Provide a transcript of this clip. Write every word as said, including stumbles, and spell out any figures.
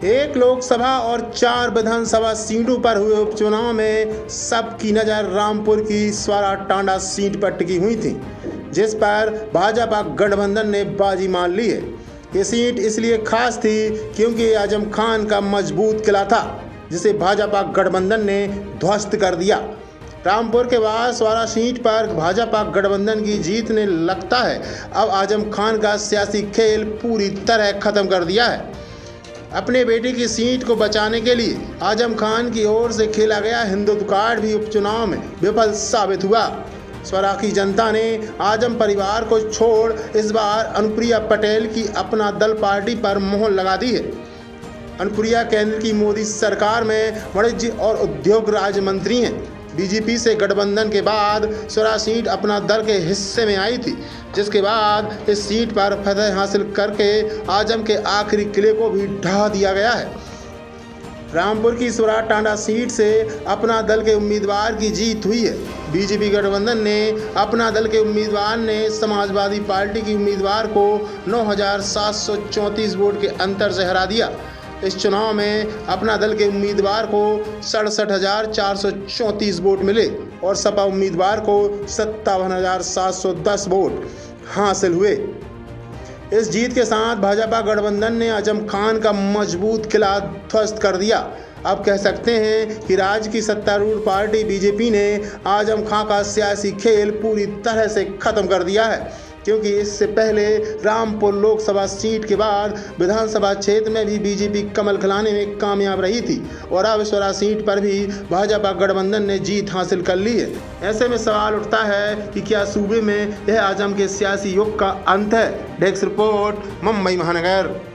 एक लोकसभा और चार विधानसभा सीटों पर हुए उपचुनाव में सबकी नज़र रामपुर की स्वरा टांडा सीट पर टिकी हुई थी, जिस पर भाजपा गठबंधन ने बाजी मार ली है। ये सीट इसलिए खास थी क्योंकि आजम खान का मजबूत किला था, जिसे भाजपा गठबंधन ने ध्वस्त कर दिया। रामपुर के बाद स्वरा सीट पर भाजपा गठबंधन की जीत ने लगता है अब आजम खान का सियासी खेल पूरी तरह खत्म कर दिया है। अपने बेटे की सीट को बचाने के लिए आजम खान की ओर से खेला गया हिंदुत्व कार्ड भी उपचुनाव में विफल साबित हुआ। स्वरा की जनता ने आजम परिवार को छोड़ इस बार अनुप्रिया पटेल की अपना दल पार्टी पर मोहर लगा दी है। अनुप्रिया केंद्र की मोदी सरकार में वाणिज्य और उद्योग राज्य मंत्री हैं। बीजेपी से गठबंधन के बाद स्वरा सीट अपना दल के हिस्से में आई थी, जिसके बाद इस सीट पर फतह हासिल करके आजम के आखिरी किले को भी ढहा दिया गया है। रामपुर की स्वरा टांडा सीट से अपना दल के उम्मीदवार की जीत हुई है। बीजेपी गठबंधन ने अपना दल के उम्मीदवार ने समाजवादी पार्टी की उम्मीदवार को नौ हजार सात सौ चौंतीस वोट के अंतर से हरा दिया। इस चुनाव में अपना दल के उम्मीदवार को सड़सठ हजार चार सौ चौंतीस वोट मिले और सपा उम्मीदवार को सत्तावन हजार सात सौ दस वोट हासिल हुए। इस जीत के साथ भाजपा गठबंधन ने आजम खान का मजबूत किला ध्वस्त कर दिया। अब कह सकते हैं कि राज्य की सत्तारूढ़ पार्टी बीजेपी ने आजम खान का सियासी खेल पूरी तरह से खत्म कर दिया है, क्योंकि इससे पहले रामपुर लोकसभा सीट के बाद विधानसभा क्षेत्र में भी बीजेपी कमल खिलाने में कामयाब रही थी और अब स्वरा सीट पर भी भाजपा गठबंधन ने जीत हासिल कर ली है। ऐसे में सवाल उठता है कि क्या सूबे में यह आजम के सियासी युग का अंत है। डेस्क रिपोर्ट, मुंबई महानगर।